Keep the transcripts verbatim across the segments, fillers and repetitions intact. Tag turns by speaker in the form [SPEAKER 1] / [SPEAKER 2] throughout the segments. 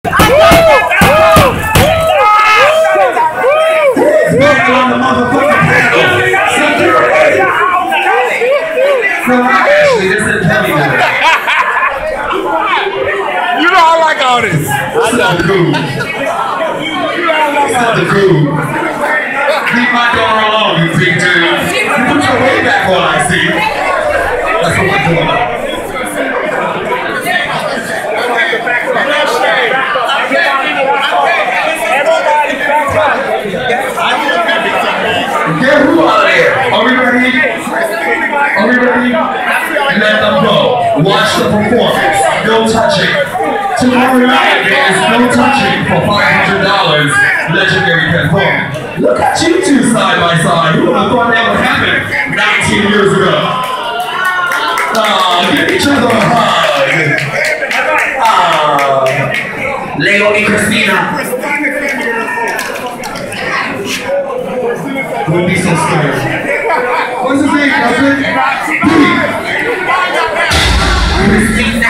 [SPEAKER 1] You know I like all this.
[SPEAKER 2] I know cool. It's the cool. Leave my door alone, you big dude. You put your way back while I see. That's what we're doing. Get who out of there? Are we ready? Are we ready? Let them go. Watch the performance. No touching. Tomorrow night there is no touching for five hundred dollars. Legendary performance. Look at you two side by side. Who would have thought that would happen nineteen years ago? Oh, give each other a hug. Oh, Leo and Christina. Don't be so scared. What's his name, cousin? Christina.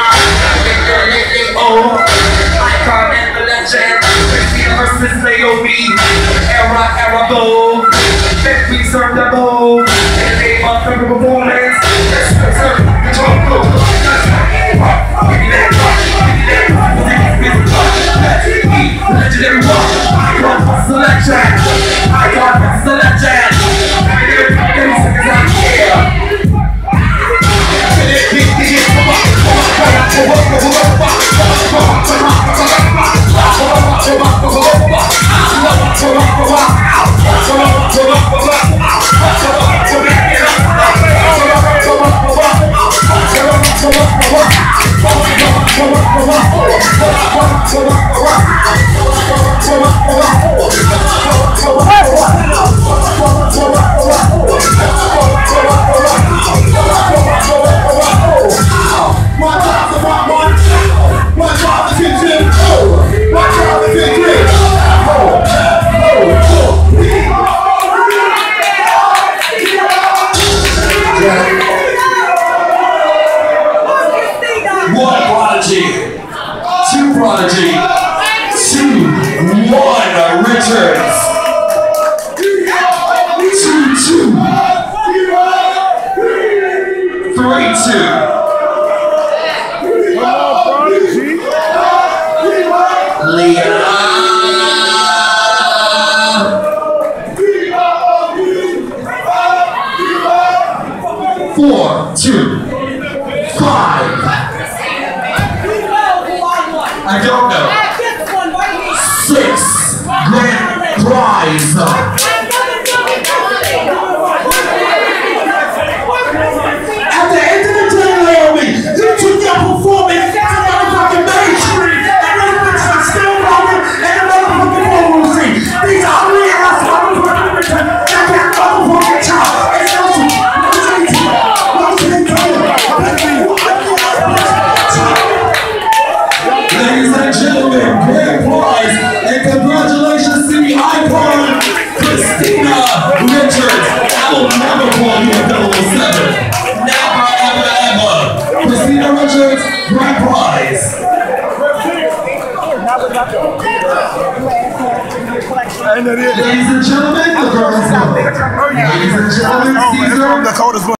[SPEAKER 2] Oh, I can't remember that legend. Christina versus Leo B. Era, era, go. Let me serve the bowl. And they want the performance. Let's serve the jungle. Give me that touch. Give me that touch. Let's eat. Legendary one. I got selection. I got selection. thirty seconds out here. One Prodigy, two Prodigy, two, one Richards, two, two, three, two. Leah. Four, two, five. I don't know. Six grand prize. At the end of the day, Naomi, you took your performance to motherfucking Main Street, and motherfuckers are still rolling, and the motherfucking ballroom scene. These ugly ass motherfucking return, that that motherfucking child. It's also, ladies and gentlemen, grand prize, and congratulations to the icon, Christina Richards. I will never call you a double seven. Never, ever, ever. Christina Richards, grand prize. Ladies and gentlemen, the girls go. Ladies and gentlemen, Caesar.